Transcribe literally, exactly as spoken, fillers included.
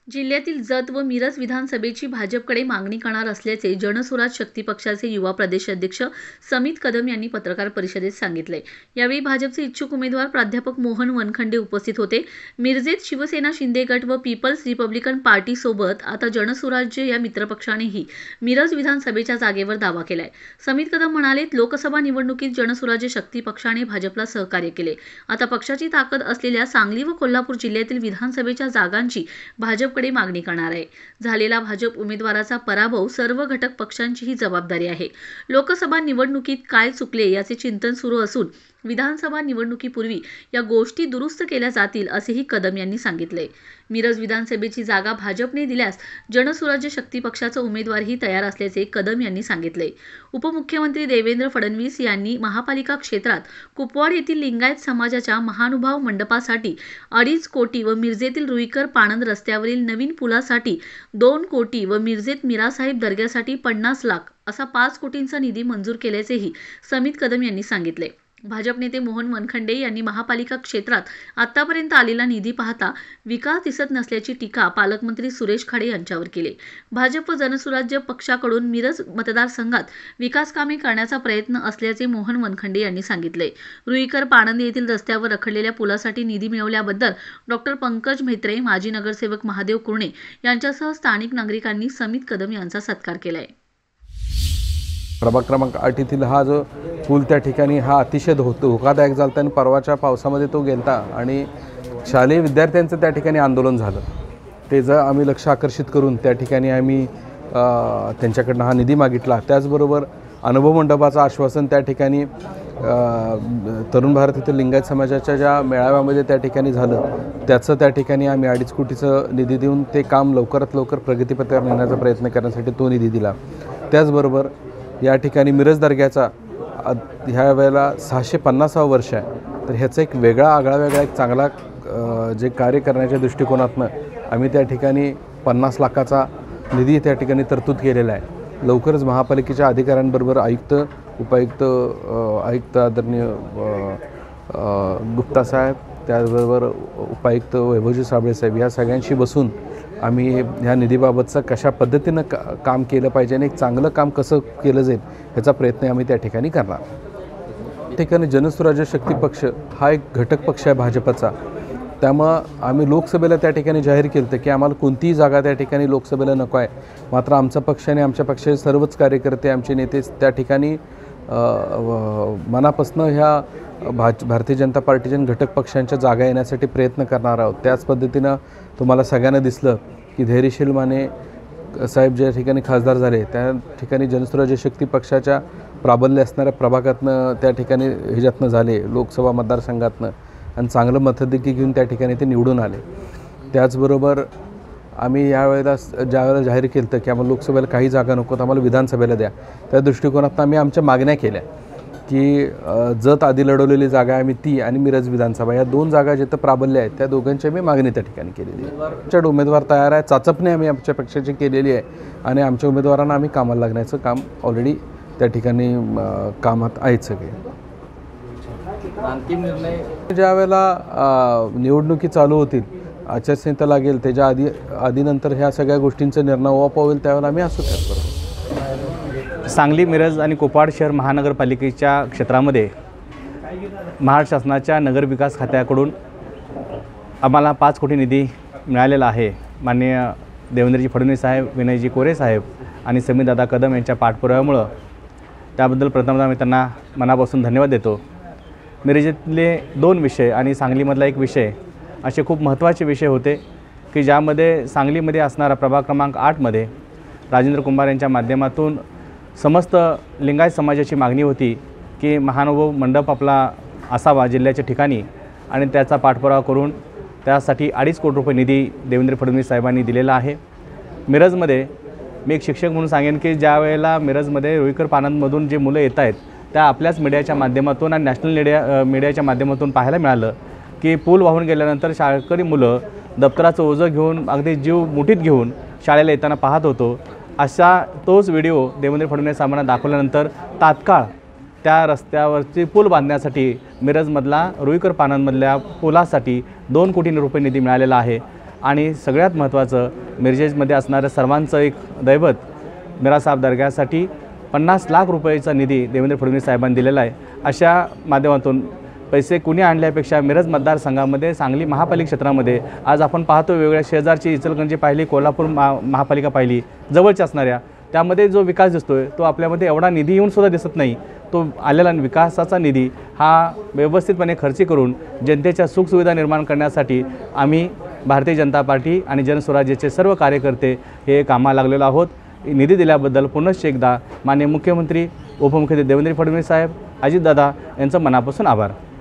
जिल्ह्यातील जत व मिरज विधानसभेची भाजपकडे मागणी करणार असल्याचे जनसुराज शक्ती पक्षाचे युवा प्रदेशाध्यक्ष समित कदम यांनी पत्रकार परिषदेत सांगितले। यावेळी भाजपचे इच्छुक उमेदवार प्राध्यापक मोहन वनखंडे उपस्थित होते। मिरजेत शिवसेना शिंदे गट व पीपल्स रिपब्लिकन पार्टी सोबत आता जनसुराज्य या मित्रपक्षानेही मिरज विधानसभेच्या जागेवर दावा केलाय। समित कदम म्हणाले, लोकसभा निवडणुकीत जनसुराज्य शक्ती पक्षाने भाजपला सहकार्य केले। आता पक्षाची ताकद असलेल्या सांगली व कोल्हापूर जिल्ह्यातील विधानसभेच्या जागांची भाजप कडे मागणी करणार आहे। झालेला भाजप उमेदवाराचा पराभव सर्व घटक पक्षांची ही जबाबदारी आहे। लोकसभा निवडणुकीत काय चुकले याचे चिंतन सुरू असून विधानसभा निवडणुकीपूर्वी या गोष्टी दुरुस्त केल्या जातील असेही कदम यांनी सांगितले। मिरज विधानसभेची जागा भाजपने दिल्यास जनसुराज्य शक्ती पक्षाचा उमेदवारही तयार असल्याचे कदम यांनी सांगितले। उपमुख्यमंत्री देवेंद्र फडणवीस यांनी महापालिका क्षेत्रात कुपवाड येथील लिंगायत समाजाच्या महानुभाव मंडपासाठी अडीच कोटी व मिरजेतील रुईकर पाणंद रस्त्यावरील नवीन पुलासाठी दोन कोटी व मिरजेत मीरासाहेब दर्ग्यासाठी पन्नास लाख असा पाच कोटींचा निधी मंजूर केल्याचेही समित कदम यांनी सांगितले। भाजप नेते मोहन वनखंडे यांनी महापालिका क्षेत्रात आतापर्यंत आलेला निधी पाहता विकास दिसत नसल्याची टीका पालकमंत्री सुरेश खाडे यांच्यावर केली। भाजप व जनसुराज्य पक्षाकडून मिरज मतदारसंघात विकास कामे करण्याचा प्रयत्न असल्याचे मोहन वनखंडे यांनी सांगितले। रुईकर पाणंद येथील रस्त्यावर रखडलेल्या पुलासाठी निधी मिळवल्याबद्दल डॉक्टर पंकज म्हेत्रे, माजी नगरसेवक महादेव कुरणे यांच्यासह स्थानिक नागरिकांनी समित कदम यांचा सत्कार केलाय। प्रभाग क्रमांक आठ येथील हा जो पूल त्या ठिकाणी हा अतिशय धोकादायक झाला आणि परवाच्या पावसामध्ये तो गेलता आणि शालेय विद्यार्थ्यांचं त्या ठिकाणी आंदोलन झालं। ते जर आम्ही लक्ष आकर्षित करून त्या ठिकाणी आम्ही त्यांच्याकडनं हा निधी मागितला। त्याचबरोबर अनुभव मंडपाचं आश्वासन त्या ठिकाणी तरुण भारत येथील लिंगायत समाजाच्या ज्या मेळाव्यामध्ये त्या ठिकाणी झालं त्याचं त्या ठिकाणी आम्ही अडीच कोटीचं निधी देऊन ते काम लवकरात लवकर प्रगतीपथावर नेण्याचा प्रयत्न करण्यासाठी तो निधी दिला। त्याचबरोबर या ठिकाणी मिरज दर्ग्याचा ह्या वेळेला सहाशे पन्नासावं वर्ष आहे, तर ह्याचा एक वेगळा आगळा वेगळा एक चांगला जे कार्य करण्याच्या दृष्टिकोनातनं आम्ही त्या ठिकाणी पन्नास लाखाचा निधी त्या ठिकाणी तरतूद केलेला आहे। लवकरच महापालिकेच्या अधिकाऱ्यांबरोबर आयुक्त, उपायुक्त, आयुक्त आदरणीय गुप्ता साहेब, त्याचबरोबर उपायुक्त वैभवजी साबळे साहेब या सगळ्यांशी बसून आम्ही ह्या निधीबाबतचं कशा पद्धतीनं का काम केलं पाहिजे आणि एक चांगलं काम कसं केलं जाईल ह्याचा प्रयत्न आम्ही त्या ठिकाणी करणार। त्या ठिकाणी जनसुराज्य शक्ती पक्ष हा एक घटक पक्ष आहे भाजपचा, त्यामुळं आम्ही लोकसभेला त्या ठिकाणी जाहीर केलं होतं की आम्हाला कोणतीही जागा त्या ठिकाणी लोकसभेला नको आहे। मात्र आमचा पक्ष आणि आमच्या पक्षाचे सर्वच कार्यकर्ते, आमचे नेते त्या ठिकाणी मनापासून ह्या भाज भारतीय जनता पार्टीच्या घटक पक्षांच्या जागा येण्यासाठी प्रयत्न करणार आहोत। त्याच पद्धतीनं तुम्हाला सगळ्यांना दिसलं की धैर्यशील माने साहेब ज्या ठिकाणी खासदार झाले त्या ठिकाणी जनसुराज्य शक्ती पक्षाच्या प्राबल्य असणाऱ्या प्रभागातनं त्या ठिकाणी ह्याच्यातनं झाले, लोकसभा मतदारसंघातनं, आणि चांगलं मतदेखील घेऊन त्या ठिकाणी ते निवडून आले। त्याचबरोबर आम्ही यावेळेला ज्या वेळेला जाहीर केलं होतं की आम्हाला लोकसभेला काही जागा नको, आम्हाला विधानसभेला द्या, त्या दृष्टिकोनातून आम्ही आमच्या मागण्या केल्या की जत आधी लढवलेली जागा आहे आम्ही ती आणि मिरज विधानसभा या दोन जागा जिथं प्राबल्य आहेत त्या दोघांची आम्ही मागणी त्या ठिकाणी केलेली आहे। आमच्याकडे उमेदवार तयार आहे, चाचपणी आम्ही आमच्या पक्षाची केलेली आहे आणि आमच्या उमेदवारांना आम्ही कामाला लागण्याचं काम ऑलरेडी त्या ठिकाणी कामात आहेत सगळे। अंतिम निर्णय ज्या वेळेला निवडणुकी चालू होतील, आचारसंहिता लागेल, त्याच्या आधी आधीनंतर ह्या सगळ्या गोष्टींचा निर्णय ओप होईल त्यावेळेला आम्ही असू त्याचबरोबर। सांगली, मिरज आणि कुपवाड शहर महानगरपालिकेच्या क्षेत्रामध्ये महाराष्ट्र शासनाच्या नगरविकास खात्याकडून आम्हाला पाच कोटी निधी मिळालेला आहे। माननीय देवेंद्रजी फडणवीस साहेब, विनयजी कोरे साहेब आणि समीदादा कदम यांच्या पाठपुराव्यामुळं त्याबद्दल प्रथमतः मी त्यांना मनापासून धन्यवाद देतो। मिरजेतले दोन विषय आणि सांगलीमधला एक विषय असे खूप महत्त्वाचे विषय होते की ज्यामध्ये सांगलीमध्ये असणारा प्रभाग क्रमांक आठमध्ये राजेंद्र कुंभार यांच्या माध्यमातून समस्त लिंगायत समाजाची मागणी होती की महानुभाव मंडप आपला असावा जिल्ह्याच्या ठिकाणी, आणि त्याचा पाठपुरावा करून त्यासाठी अडीच कोटी रुपये निधी देवेंद्र फडणवीस साहेबांनी दिलेला आहे। मिरजमध्ये मी एक शिक्षक म्हणून सांगेन की ज्या वेळेला मिरजमध्ये रुईकर पाणंदमधून जे मुलं येत आहेत त्या आपल्याच मीडियाच्या माध्यमातून आणि नॅशनल मीडिया मीडियाच्या माध्यमातून पाहायला मिळालं की पूल वाहून गेल्यानंतर शाळकरी मुलं दप्तराचं ओझं घेऊन अगदी जीव मुठीत घेऊन शाळेला येताना पाहत होतो। अशा तोच व्हिडिओ देवेंद्र फडणवीस साहेबांना दाखवल्यानंतर तात्काळ त्या रस्त्यावरची पूल बांधण्यासाठी मिरजमधला रुईकर पाणंदमधल्या पुलासाठी दोन कोटी रुपये निधी मिळालेला आहे। आणि सगळ्यात महत्त्वाचं मिरजेमध्ये असणाऱ्या सर्वांचं एक दैवत मिरासाहेब दर्ग्यासाठी पन्नास लाख रुपयाचा निधी देवेंद्र फडणवीस साहेबांनी दिलेला आहे. अशा माध्यमातून पैसे कुणी आणल्यापेक्षा मिरज मतदारसंघामध्ये सांगली महापालिका क्षेत्रामध्ये आज आपण पाहतो वेगवेगळ्या शेजारची इचलकरंजी पाहिली, कोल्हापूर महा महापालिका पाहिली, जवळच्या असणाऱ्या त्यामध्ये जो विकास दिसतोय तो आपल्यामध्ये एवढा निधी येऊन सुद्धा दिसत नाही. तो आलेला विकासाचा निधी हा व्यवस्थितपणे खर्ची करून जनतेच्या सुखसुविधा निर्माण करण्यासाठी आम्ही भारतीय जनता पार्टी आणि जनस्वराज्याचे सर्व कार्यकर्ते हे कामाला लागलेलो आहोत. निधी दिल्याबद्दल पुनश्च एकदा माननीय मुख्यमंत्री, उपमुख्यमंत्री देवेंद्र फडणवीस साहेब, अजितदादा यांचं मनापासून आभार.